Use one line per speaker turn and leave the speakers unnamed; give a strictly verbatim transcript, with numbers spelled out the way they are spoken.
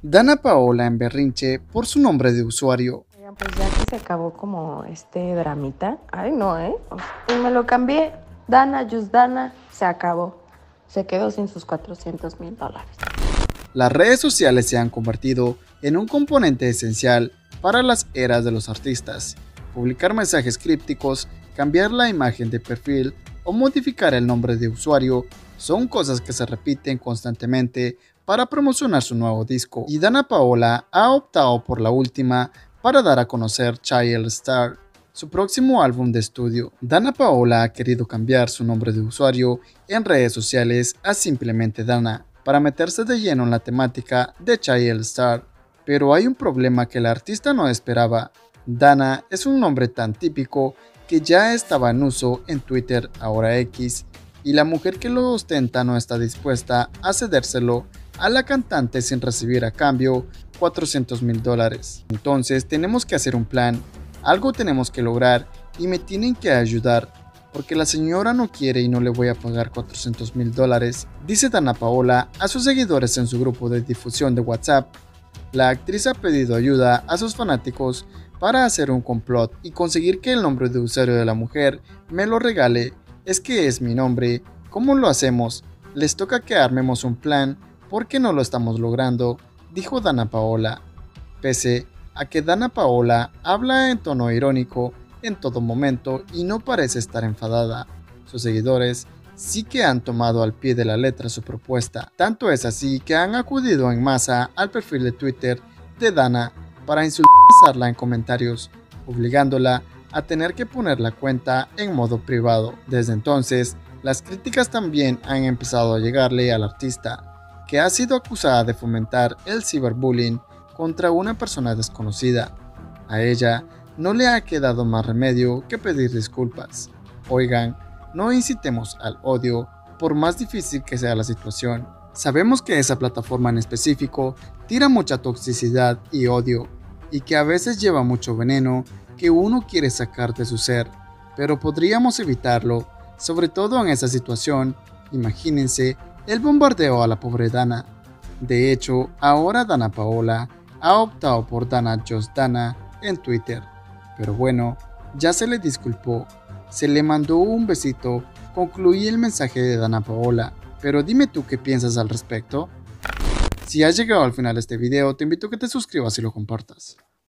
Dana Paola en berrinche por su nombre de usuario.
Oigan, pues ya que se acabó como este dramita. Ay, no, ¿eh? Y me lo cambié. Dana, Just Dana, se acabó. Se quedó sin sus cuatrocientos mil dólares.
Las redes sociales se han convertido en un componente esencial para las eras de los artistas. Publicar mensajes crípticos, cambiar la imagen de perfil o modificar el nombre de usuario son cosas que se repiten constantemente para promocionar su nuevo disco, y Dana Paola ha optado por la última para dar a conocer Child Star, su próximo álbum de estudio. Dana Paola ha querido cambiar su nombre de usuario en redes sociales a simplemente Dana, para meterse de lleno en la temática de Child Star. Pero hay un problema que el artista no esperaba. Dana es un nombre tan típico que ya estaba en uso en Twitter, ahora X, y la mujer que lo ostenta no está dispuesta a cedérselo a la cantante sin recibir a cambio cuatrocientos mil dólares. Entonces tenemos que hacer un plan, algo tenemos que lograr y me tienen que ayudar, porque la señora no quiere y no le voy a pagar cuatrocientos mil dólares, dice Dana Paola a sus seguidores en su grupo de difusión de WhatsApp. La actriz ha pedido ayuda a sus fanáticos para hacer un complot y conseguir que el nombre de usuario de la mujer me lo regale. Es que es mi nombre. ¿Cómo lo hacemos? Les toca que armemos un plan porque no lo estamos logrando, dijo Dana Paola. Pese a que Dana Paola habla en tono irónico en todo momento y no parece estar enfadada, sus seguidores sí que han tomado al pie de la letra su propuesta. Tanto es así que han acudido en masa al perfil de Twitter de Dana para insultarla en comentarios, obligándola a tener que poner la cuenta en modo privado. Desde entonces, las críticas también han empezado a llegarle al artista, que ha sido acusada de fomentar el ciberbullying contra una persona desconocida. A ella no le ha quedado más remedio que pedir disculpas. Oigan, no incitemos al odio, por más difícil que sea la situación. Sabemos que esa plataforma en específico tira mucha toxicidad y odio, y que a veces lleva mucho veneno que uno quiere sacar de su ser, pero podríamos evitarlo, sobre todo en esa situación. Imagínense el bombardeo a la pobre Dana. De hecho, ahora Dana Paola ha optado por Dana Just Dana en Twitter, pero bueno, ya se le disculpó, se le mandó un besito, concluí el mensaje de Dana Paola. Pero dime tú qué piensas al respecto. Si has llegado al final de este video, te invito a que te suscribas y lo compartas.